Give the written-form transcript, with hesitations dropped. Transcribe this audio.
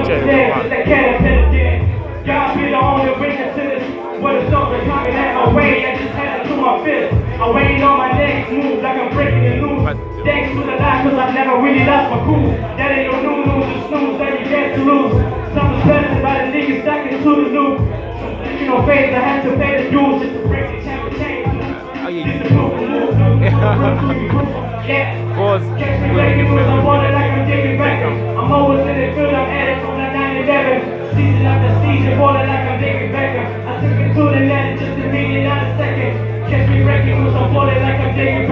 DJ Y'all be the only witness to this. What is up, the clocking at my way, I just had to do my fist. I'm waiting on my next move, like I'm breaking the news. Thanks to the lie, cause I've never really lost my cool. That ain't no new news, it's news that you get to lose. Something's better by the niggas stuck into the loop. You know, phase, I had to pay the dues just to break the champion chain. This is proof of move. Yeah. Catch me breaking news, I'm wanted like I'm digging back. I'm always in the field, I'm at it from the 9/11. Season after season, balling like I'm David Beckham. I took it to the net just a minute, not a second. Catch me breaking news, I'm balling like I'm David